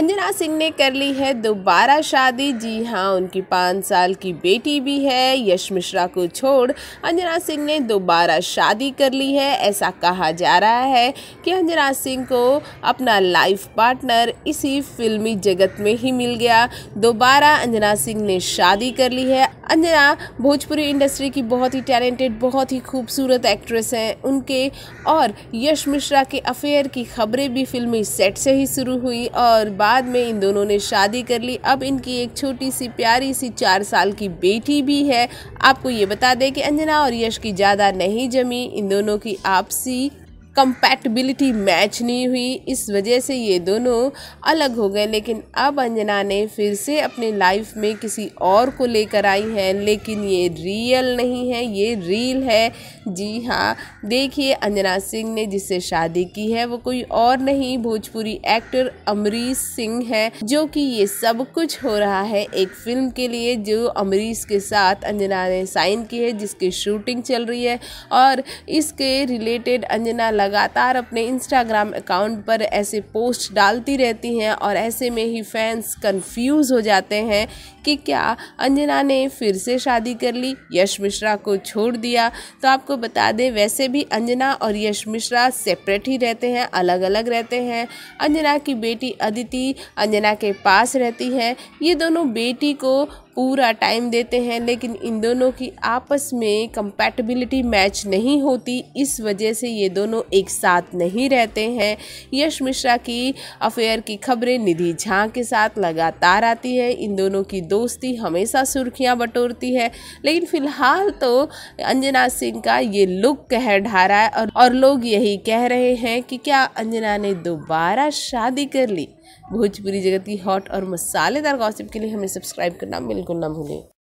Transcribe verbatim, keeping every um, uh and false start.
अंजना सिंह ने कर ली है दोबारा शादी। जी हाँ, उनकी पाँच साल की बेटी भी है। यश मिश्रा को छोड़ अंजना सिंह ने दोबारा शादी कर ली है। ऐसा कहा जा रहा है कि अंजना सिंह को अपना लाइफ पार्टनर इसी फिल्मी जगत में ही मिल गया। दोबारा अंजना सिंह ने शादी कर ली है। अंजना भोजपुरी इंडस्ट्री की बहुत ही टैलेंटेड, बहुत ही खूबसूरत एक्ट्रेस हैं। उनके और यश मिश्रा के अफेयर की खबरें भी फिल्मी सेट से ही शुरू हुई और बाद में इन दोनों ने शादी कर ली। अब इनकी एक छोटी सी प्यारी सी चार साल की बेटी भी है। आपको ये बता दें कि अंजना और यश की ज़्यादा नहीं जमी, इन दोनों की आपसी कंपैटिबिलिटी मैच नहीं हुई, इस वजह से ये दोनों अलग हो गए। लेकिन अब अंजना ने फिर से अपने लाइफ में किसी और को लेकर आई है, लेकिन ये रियल नहीं है, ये रील है। जी हाँ, देखिए अंजना सिंह ने जिससे शादी की है वो कोई और नहीं, भोजपुरी एक्टर अमरीश सिंह है, जो कि ये सब कुछ हो रहा है एक फिल्म के लिए जो अमरीश के साथ अंजना ने साइन की है, जिसकी शूटिंग चल रही है। और इसके रिलेटेड अंजना लगातार अपने इंस्टाग्राम अकाउंट पर ऐसे पोस्ट डालती रहती हैं और ऐसे में ही फैंस कंफ्यूज हो जाते हैं कि क्या अंजना ने फिर से शादी कर ली, यश मिश्रा को छोड़ दिया। तो आपको बता दें, वैसे भी अंजना और यश मिश्रा सेपरेट ही रहते हैं, अलग अलग रहते हैं। अंजना की बेटी अदिति अंजना के पास रहती है। ये दोनों बेटी को पूरा टाइम देते हैं, लेकिन इन दोनों की आपस में कंपैटिबिलिटी मैच नहीं होती, इस वजह से ये दोनों एक साथ नहीं रहते हैं। यश मिश्रा की अफेयर की खबरें निधि झा के साथ लगातार आती है। इन दोनों की दोस्ती हमेशा सुर्खियां बटोरती है, लेकिन फिलहाल तो अंजना सिंह का ये लुक कहर ढा रहा है और, और लोग यही कह रहे हैं कि क्या अंजना ने दोबारा शादी कर ली। भोजपुरी जगत की हॉट और मसालेदार गॉसिप के लिए हमें सब्सक्राइब करना बिल्कुल ना भूलें।